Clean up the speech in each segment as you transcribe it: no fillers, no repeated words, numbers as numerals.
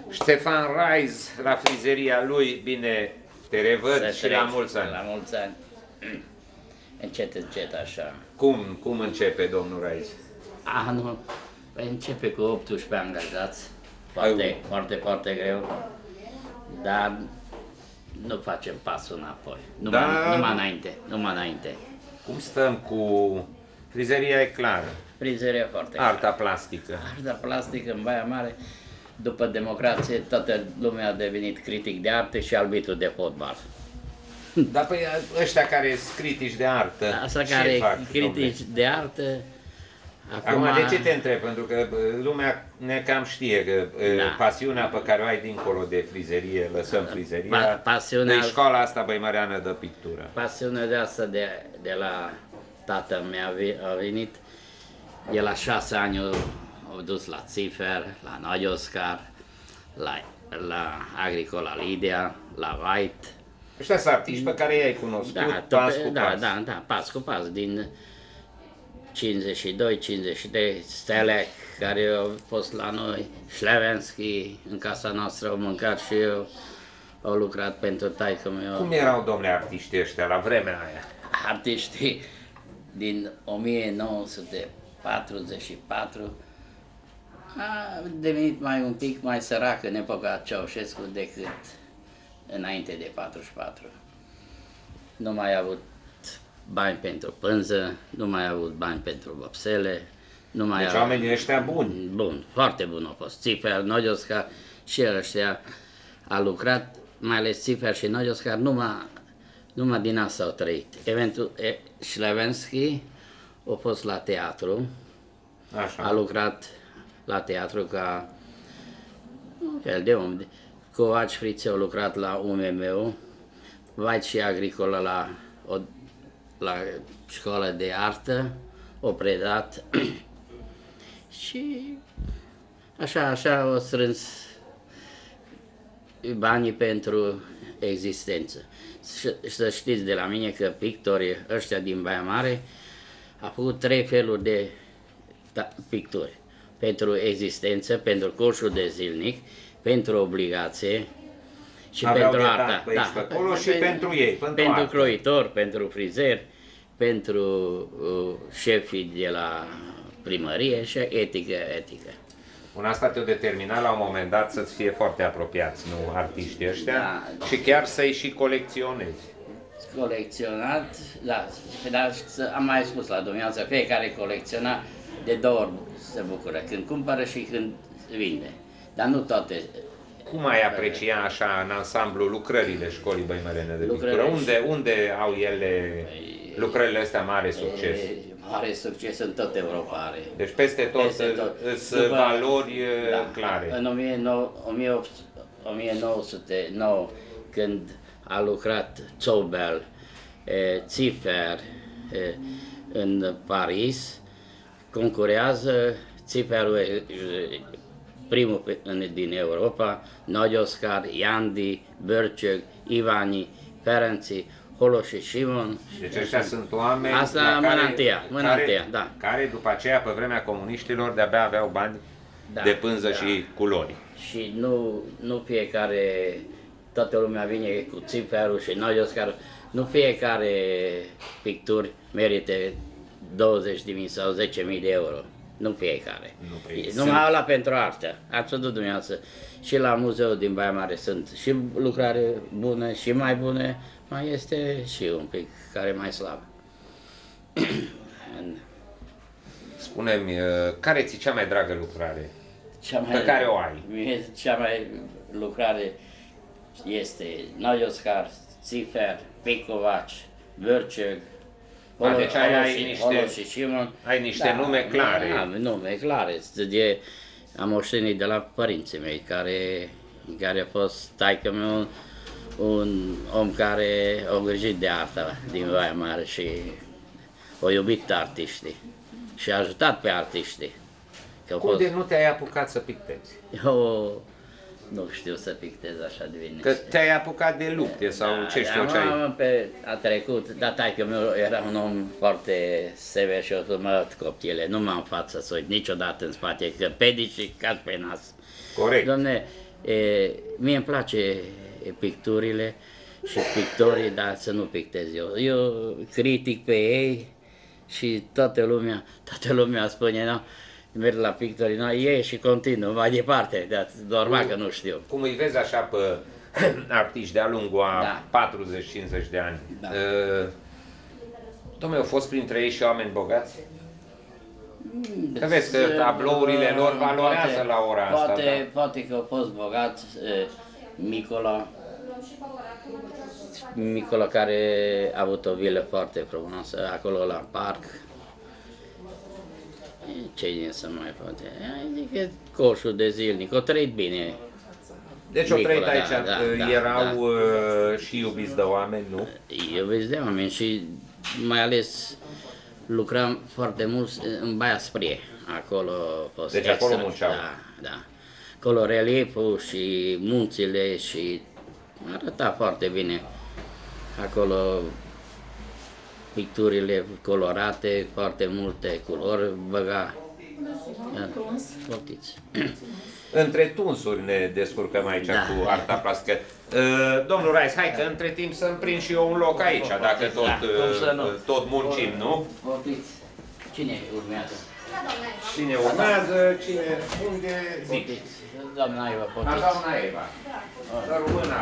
Ștefan Raiz, la frizeria lui, bine, te revăd și la mulți ani. La mulți ani. Încet, încet, așa. Cum începe domnul Raiz? Anul păi începe cu 18 angajați. Foarte greu. Dar nu facem pasul înapoi. Numai înainte. Cum stăm cu... Frizeria e clară. Frizeria foarte clară. Arta plastică. Arta plastică în Baia Mare. După democrație, toată lumea a devenit critic de artă și arbitru de fotbal. Dar păi ăștia care sunt critici de artă, asta ce care fac, critici de artă, acum de ce te întreb? Pentru că lumea ne cam știe că pasiunea pe care o ai dincolo de frizerie, lăsăm frizeria, e școala asta băimăreană de pictură. Pasiunea de asta de la tatăl meu a venit, de la 6 ani au dus la Țifer, la Noi Oscar, la Agricola Lidia, la White. Ăștia sunt artiști pe care i-ai cunoscut pas cu pas. Da, pas cu pas, din 52-53, Stelec, care au fost la noi, Șlevenski, în casa noastră au mâncat și eu, au lucrat pentru taică-meu. Cum erau, domnule, artiștii ăștia la vremea aia? Artiștii din 1944 a devenit un pic mai sărac în epoca Ceaușescu decât înainte de 44. Nu mai a avut bani pentru pânză, nu mai a avut bani pentru vopsele. Deci oamenii ăștia buni. Bun, foarte bun au fost. Țifer, Noi Oscar și ăștia a lucrat, mai ales Țifer și Noi Oscar, numai din asta au trăit. Eventul Șlevenski a fost la teatru, așa. A lucrat la teatru ca un fel de om. Covaci Frițe a lucrat la UMM-ul, White și Agricola la școală de artă, o predat și așa au strâns banii pentru existență. Să știți de la mine că pictorii ăștia din Baia Mare au făcut 3 feluri de picturi. Pentru existență, pentru coșul de zilnic, pentru obligație și pentru arta. Pe acolo și pentru ei, pentru croitor, pentru frizer, pentru șefii de la primărie și etică. Un asta te-a determinat la un moment dat să-ți fie foarte apropiați, nu, artiștii ăștia, și chiar să-i și colecționezi. Colecționat, dar am mai spus la dumneavoastră, fiecare colecționa de 2 ori se bucură, când cumpără și când vinde, dar nu toate. Cum ai aprecia așa în ansamblu lucrările școlii băimărene de pictură? Unde au ele, lucrările astea, mare succes? Mare succes în tot Europa are. Deci peste tot sunt valori clare. În 1909, când a lucrat Zobel, Țifer în Paris, concurează Țiferul primul din Europa, Noi Oscar, Iandi, Bărceg, Ivani, Ferenci, Holo și Simon. Deci ăștia sunt oameni care după aceea, pe vremea comuniștilor, de-abia aveau bani de pânză și culori. Și nu fiecare, toată lumea vine cu Țiferul și Noi Oscar, nu fiecare picturi merită 20.000 sau 10.000 de euro. Nu fiecare. Numai ăla pentru artă. Ați văzut dumneavoastră. Și la muzeul din Baia Mare sunt și lucrare bună și mai bune, mai este și un pic care mai slab. Spune-mi, care ți-e cea mai dragă lucrare pe care o ai? Cea mai lucrare este Noi Oscar, Țifer, Picovaci, Bărceg. Deci ai niște nume clare. Nume clare. Am moștenit de la părinții mei, care a fost taică-meu un om care a grijit de arta din Baia Mare și a iubit artiștii și a ajutat pe artiștii. Cum de nu te-ai apucat să pictezi? Eu nu știu să pictez așa de bine. Că te-ai apucat de lupte sau ce știu ce ai? A trecut, dar taică-meu era un om foarte sever și o mă coptile, nu m-am față să uit niciodată în spate, că pedici și cad pe nas. Corect. Dom'le, Mie îmi place picturile și pictorii, dar să nu pictez eu. Eu critic pe ei și toată lumea spune, no, merg la pictorii, no, ei și continuă mai departe, dar normal că nu știu. Cum îi vezi așa pe artiști de-a lungul a 40-50 de ani, dom'le, au fost printre ei și oameni bogați? Că vezi că tablourile lor valorează la ora asta. Poate că au fost bogați. Micola care a avut o vilă foarte frumoasă acolo la parc. Ce din să mai poate? Adică coșul de zilnic, o trăit bine. Deci o trăit aici, erau și iubiți de oameni, nu? Iubiți de oameni și mai ales lucram foarte mult în Baia Sprie, acolo a fost deci extra. Acolo munceau. Da. Acolo relieful și munțile și arăta foarte bine. Acolo picturile colorate, foarte multe culori, băga. Poftiți. Între tunsuri ne descurcăm aici cu arta plastică. Domnul Rais, hai că între timp să-mi prind și eu un loc aici, dacă tot muncim, nu? Poftiți. Cine urmează? Cine urmează, unde zici? Doamna Eva, poftiți. Doamna Eva. Româna.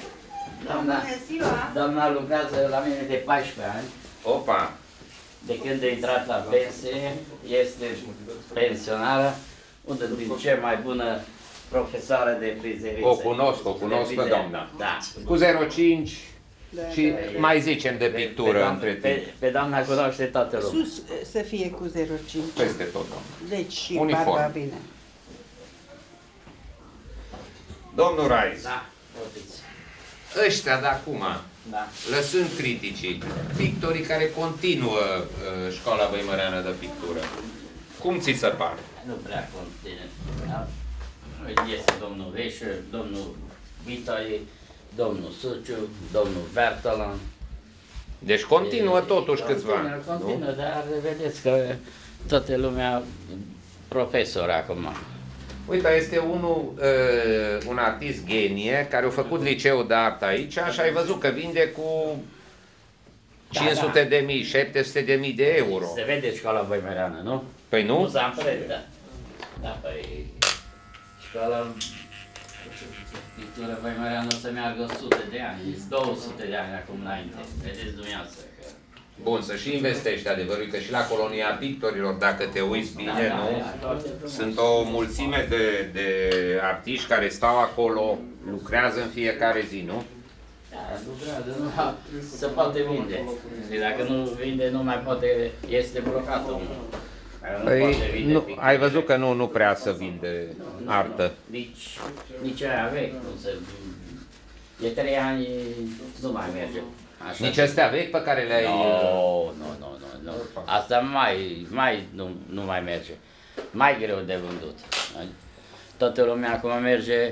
Doamna lucrează la mine de 14 ani. Opa! De când a intrat la pensie, este pensionară, una din cea mai bună profesoară de frizeriță. O cunosc pe doamna. Da. Cu 05 și mai zicem de pictură între timp. Pe doamna cunoaște toată lumea. Sus să fie cu 05. Peste tot, doamna. Deci și barba bine. Domnul Rais. Da, potiți. Ăștia de acum, lăsând criticii, pictorii care continuă școala băimăreană de pictură, cum ți se pare? Nu prea continuă. Da? Este domnul Veșă, domnul Vitoi, domnul Suciu, domnul Bertolan. Deci continuă totuși câțiva ani. Continuă, dar vedeți că toată lumea profesor acum. Uite, este un artist genie care a făcut liceu de artă aici și ai văzut că vinde cu 500 de mii, 700 de mii de euro. Se vede școala băimăreană, nu? Păi nu? Nu s-a împărăt, da. Da, păi școala pictură băimăreană o să meargă 100 de ani, 200 de ani acum înainte. Vedeți dumneavoastră că... Bun, să și investești adevărul că și la colonia pictorilor, dacă te uiți bine, nu? Sunt o mulțime de artiști care stau acolo, lucrează în fiecare zi, nu? Da, lucrează, nu, se poate vinde. Dacă nu vinde, nu mai poate, este blocat omul. Păi, ai văzut că nu prea să vinde artă. Nici aia vechi, de 3 ani nu mai merge. Așa. Nici astea vechi pe care le-ai... Nu. Asta nu mai merge. Mai greu de vândut. Toată lumea acum merge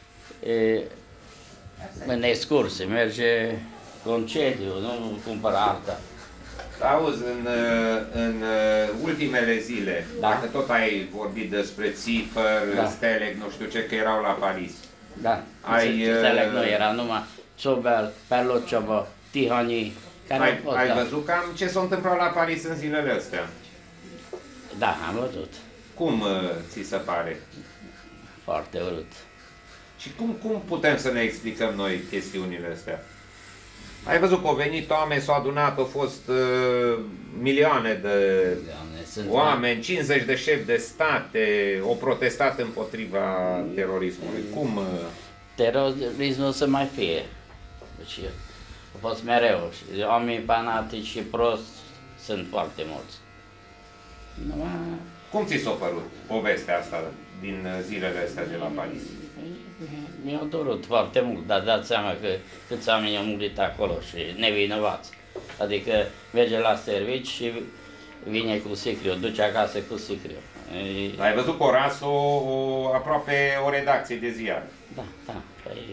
în excursie, merge concediu, nu cumpără arta. Auzi, în ultimele zile, dacă tot ai vorbit despre Țifăr, Stelec, nu știu ce, că erau la Paris. Da, Stelec nu era, numai Ciobel, Perlociobă, Tihanii, care ai văzut cam ce s-a întâmplat la Paris în zilele astea? Da, am văzut. Cum ți se pare? Foarte urât. Și cum putem să ne explicăm noi chestiunile astea? Ai văzut că au venit oameni, s-au adunat, au fost milioane de oameni, 50 de șefi de state, au protestat împotriva terorismului. Cum? Terorismul să mai fie. Deci, a fost mereu. Și oamenii fanatici și prosti sunt foarte mulți. Cum ți s-a părut povestea asta din zilele astea de la Paris? Mi-a durut foarte mult, dar dați seama că câți oameni au murit acolo și nevinovați. Adică merge la servici și vine cu sicriu, duce acasă cu sicriu. Ai văzut că orașul aproape o redacție de ziar. Da. Păi,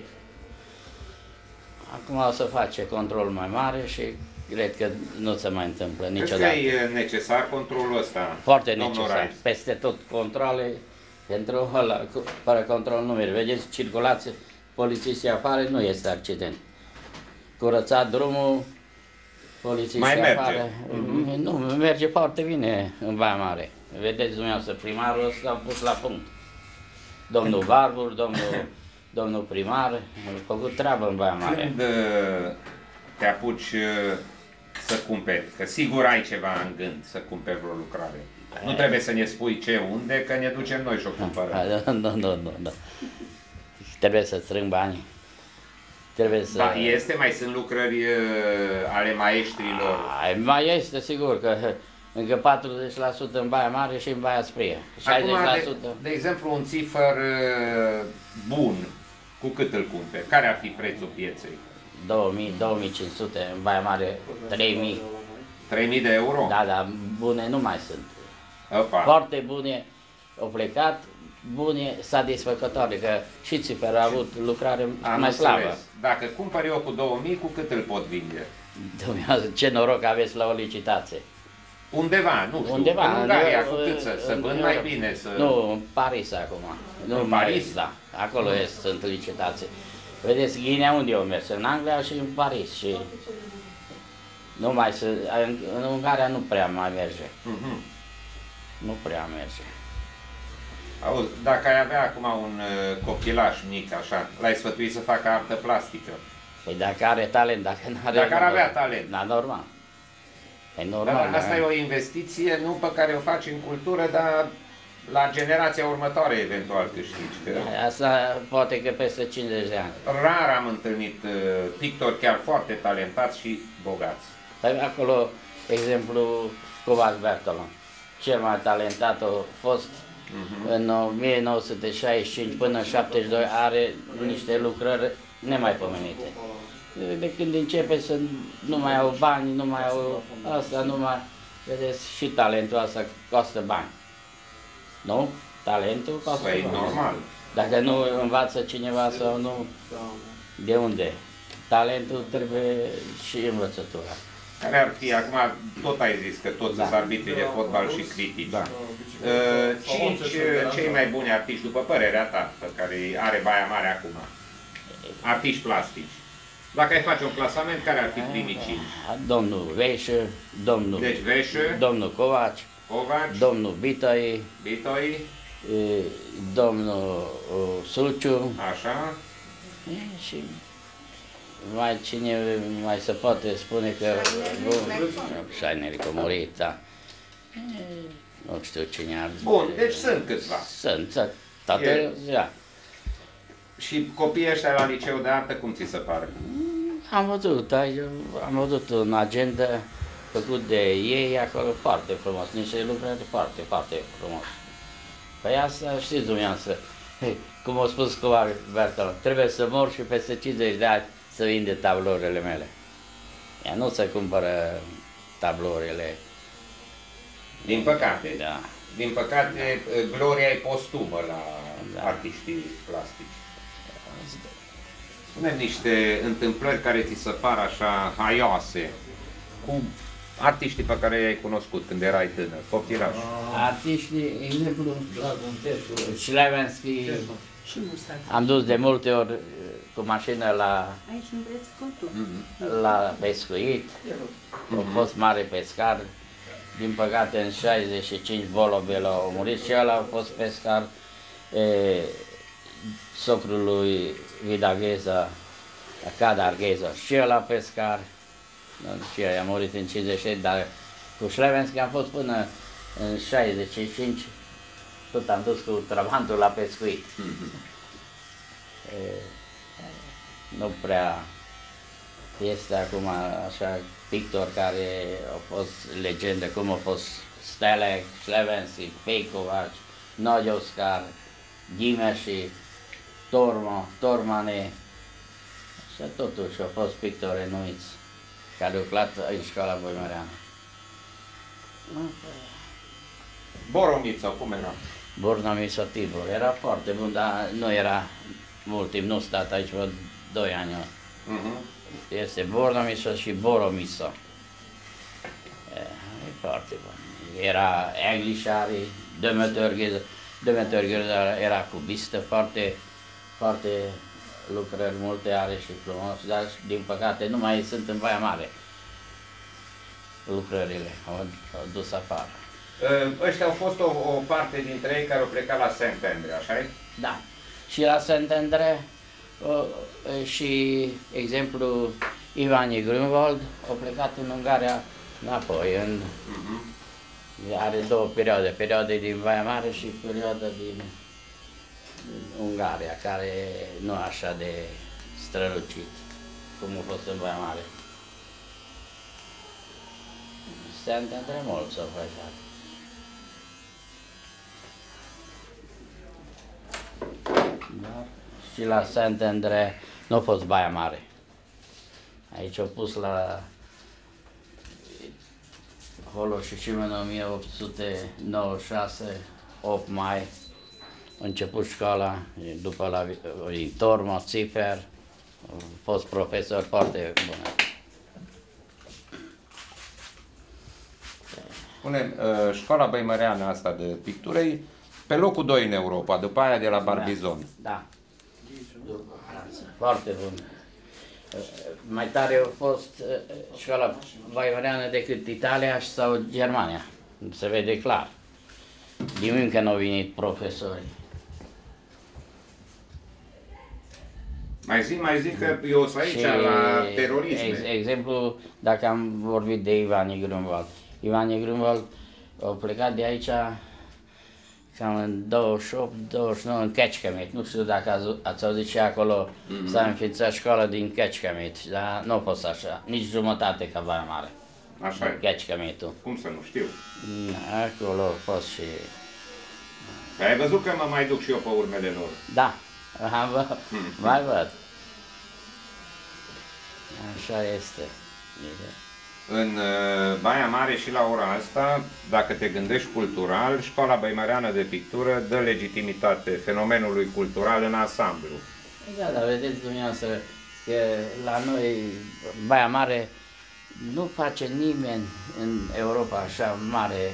acum o să face control mai mare și cred că nu se mai întâmplă niciodată. Crezi că e necesar controlul ăsta? Foarte necesar. Peste tot controle Pentru ăla, fără control nu merge. Vedeți, circulație, polițiștii afară, nu este accident. Curățat drumul, polițiștii afară. Nu, merge foarte bine în Baia Mare. Vedeți dumneavoastră, primarul ăsta a pus la punct. Domnul Barbur, domnul primar, au făcut treabă în Baia Mare. Când te apuci să cumperi, că sigur ai ceva în gând să cumperi vreo lucrare. Nu trebuie să ne spui ce, unde, că ne ducem noi și o cumpărăm. Nu. Trebuie să strâng bani. Trebuie să... Da, mai sunt lucrări ale maestrilor. Mai este, sigur, că încă 40% în Baia Mare și în Baia Sprie. 60%. Acum, de exemplu, un țifăr bun, cu cât îl cumperi? Care ar fi prețul pieței? 2000, 2500, în Baia Mare 3000. 3000 de euro? Da, dar bune nu mai sunt. Opa. Foarte bune au plecat, bune satisfăcătoare, că și țiferul a avut lucrare mai slabă. Dacă cumpăr eu cu 2000, cu cât îl pot vinde? Dumneavoastră, ce noroc aveți la o licitație. Undeva, nu știu, undeva, în Ungaria, cu cât să vând mai bine? Nu, în Paris acum. În Paris? Da, acolo sunt licitații. Vedeți, Ghinea unde eu mers? În Anglia și în Paris. Și nu mai în Ungaria nu prea mai merge. Nu prea merge. Auzi, dacă ai avea acum un copilaș mic, așa, l-ai sfătuit să facă artă plastică? Păi dacă are talent, dacă nu are... Dacă ar avea talent. Da, normal. E normal. Dar asta e o investiție, nu pe care o faci în cultură, dar la generația următoare eventual câștigi. Asta poate că peste 50 de ani. Rar am întâlnit pictori chiar foarte talentați și bogați. Păi acolo, exemplu, Covaci Bertolan. Cel mai talentat a fost în 1965 până în 72, are niște lucrări nemaipomenite. De când începe să nu mai au bani, nu mai au asta, nu mai... Vedeți, și talentul ăsta costă bani. Nu? Talentul costă bani. Normal. Dacă nu învață cineva sau nu, de unde? Talentul trebuie și învățătura. Care ar fi, acum tot ai zis că toți sunt arbitri de fotbal și critici. Da. 5 cei mai buni artiști, după părerea ta, pe care are Baia Mare acum. Artiști plastici. Dacă ai face un clasament, care ar fi primii 5? Domnul Veșă, domnul, deci Veșă, domnul Covaci, domnul Bitoi, domnul Suciu. Așa. Și mai cine mai se poate spune că Șaineric a murit, da. Nu știu cine ar... Bun, deci sunt câțiva. Sunt, toate, da. Și copiii ăștia la liceu de artă, cum ți se pare? Am văzut un agenda făcut de ei acolo foarte frumos, niște lucrări foarte, foarte frumos. Păi asta știți dumneavoastră, cum a spus Covaci Bertolan, trebuie să mor și peste 50 de ani să vinde tablourile mele. Ea nu se cumpără tablourile. Din păcate. Da. Din păcate, gloria e postumă la artiștii plastici. Spune-mi niște întâmplări care ți se par așa haioase cu artiștii pe care i-ai cunoscut când erai tânăr, copilaj. Artiștii, exemplu, Șlevenski, am dus de multe ori cu mașină la pescuit, a fost mare pescar, din păcate în 65 Bolobel a murit și ăla a fost pescar, socrul lui Vidagheza, Cada Argheza, și ăla pescar, și ăla a murit în 56, dar cu Șlevenski am fost până în 65, tot am dus cu trabantul la pescuit. Nu prea este acum așa pictori care au fost legende, cum au fost Stelec, Șlevenski, Peicovaci, Nagy Oscar, Ghimeși, Tormane, și totuși au fost pictori renuiți care au lucrat în școala Boimăreană. Boromița, cum era? Boromița Tibor, era foarte bun, dar nu era mult timp, nu stat aici vreo 2 ani. Este Boromița și Boromița. E foarte bun. Era Englișari, Demeter Gheza. Demeter Gheorghe era cubistă, foarte lucrări multe are și frumos, dar din păcate nu mai sunt în Baia Mare. Lucrările au dus afară. Ăștia au fost o parte dintre ei care au plecat la Saint-Andre, așa-i? Da. Și la Saint-Andre și, exemplu, Ivanie Grünwald a plecat în Ungaria înapoi. Are două perioade, perioada din Baia Mare și perioada din Ungaria, care nu așa de strălucit cum a fost în Baia Mare. Saint-Andre mult s-a făcut. Dar și la Saint-Andre nu a fost Baia Mare. Aici au pus la acolo și în 1896, 8 mai, a început școala, după la Tormo, Țifer, a fost profesor foarte bun. Spune, școala băimăreană asta de pictură e pe locul 2 în Europa, după aia de la Barbizon. Da. Foarte bun. Mai tare a fost școala băimăreană decât Italia sau Germania. Se vede clar. Din încă nu au venit profesori. Mai zic că eu sunt aici la terorisme. Exemplu, dacă am vorbit de Ivanie Grünwald. Ivanie Grünwald a plecat de aici cam în 28-29 în Kecskemét. Nu știu dacă ați auzit și acolo, s-a înființat școala din Kecskemét, dar nu a fost așa, nici jumătate ca Baia Mare. Așa e. Kecskemét-ul. Cum să nu știu? Acolo a fost și... Ai văzut că mă mai duc și eu pe urmele lor? Da, mai văd. Așa este. În Baia Mare și la ora asta, dacă te gândești cultural, școala băimăreană de pictură dă legitimitate fenomenului cultural în ansamblu. Da, dar vedeți dumneavoastră că la noi, Baia Mare, nu face nimeni în Europa așa mare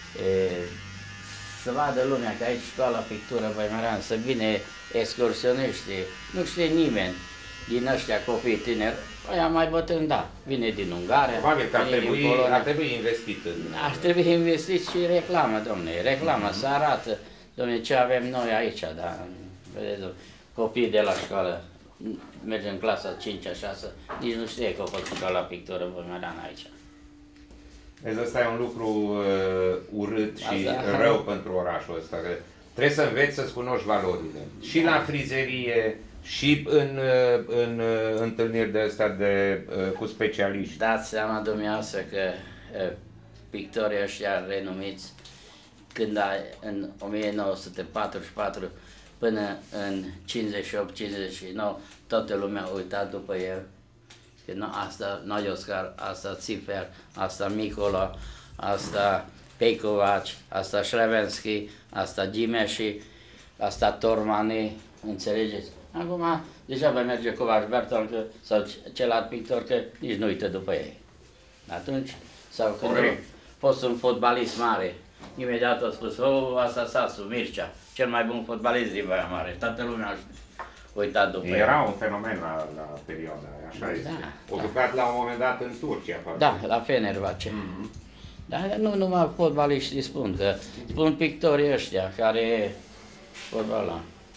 să vadă lumea că aici școala pictură băimăreană, să vine excursioniști, nu știe nimeni din ăștia copii tineri. Aia mai bătrân, da, vine din Ungaria. Probabil că ar trebui investit în... Ar trebui investit și reclamă, domne, reclamă, să arată, domne, ce avem noi aici, da, vedeți, copiii de la școală, mergem în clasa 5-a, 6, nici nu știe că a fost școala pictură băimăreană aici. Deci ăsta e un lucru urât și rău pentru orașul ăsta, că trebuie să înveți să-ți cunoști valorile. Și la frizerie, și în întâlniri de astea cu specialiști. Dați seama dumneavoastră că pictorii ăștia renumiți, când în 1944 până în 58-59, toată lumea a uitat după el. Că asta Nagy Oscar, asta Țifer, asta Micola, asta Pejkovac, asta Șlevenski, asta Gimeși, asta Tormani, înțelegeți? Acum deja merge Covaș Bertolt sau celălalt pictor că nici nu uită după ei. Atunci, sau când a fost un fotbalist mare, imediat a spus, asta Sasu, Mircea, cel mai bun fotbalist din Baia Mare. Toată lumea a uitat după Era el. un fenomen la perioada aia, așa este. O jucat la un moment dat în Turcia. Da, la Fenerbahce. Dar nu numai fotbaliștii spun, că spun pictorii ăștia care fotbala.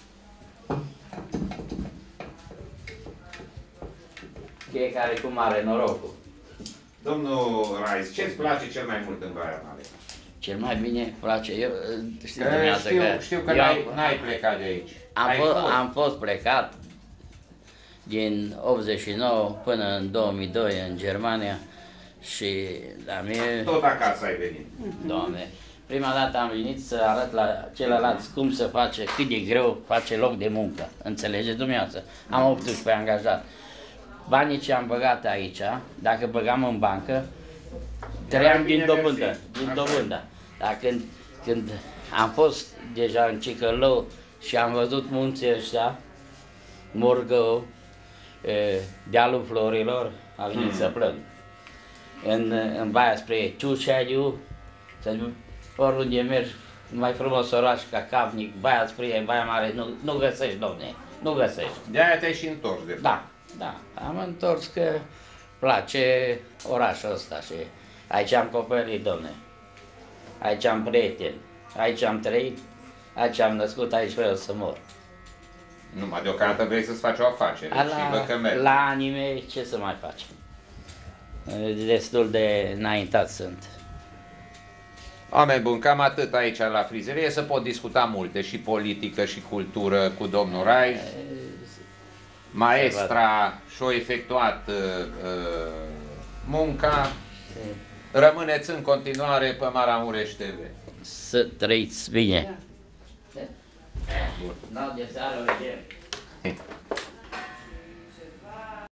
Fiecare cum are norocul. Domnul Rais, ce-ți place cel mai mult în Baia Mare? Cel mai bine place, eu știu că n-ai plecat de aici. Am fost plecat din 89 până în 2002 în Germania și la mine... Tot acasă ai venit. Doamne, prima dată am venit să arăt la celălalt cum se face, cât de greu face loc de muncă. Înțelegeți dumneavoastră? Am 18 angajat. Banii ce am băgat aici, dacă băgam în bancă, trăiam din dobândă. Dar când am fost deja în Cicălău și am văzut munții ăștia, Murgău, dealul Florilor, a venit să plâng. În Baia spre Ciușaiu, oriunde mergi, Mai frumos oraș ca Capnic, Baia Sprie, Baia Mare, nu găsești, domne, nu găsești. De-aia te-ai și întors, de fapt. Da, da, am întors că place orașul ăsta și aici am copilărit, domne. Aici am prieteni, aici am trăit, aici am născut, aici vreau să mor. Numai deocamdată vrei să-ți faci o afacere și văd că mergi. La anii mei, ce să mai facem? Destul de înaintat sunt. Oameni buni, cam atât aici la frizerie, să pot discuta multe, și politică și cultură cu domnul Rai. Maestra și-a efectuat munca. Rămâneți în continuare pe Maramureș TV. Să trăiți bine! Bun. De seară vedem!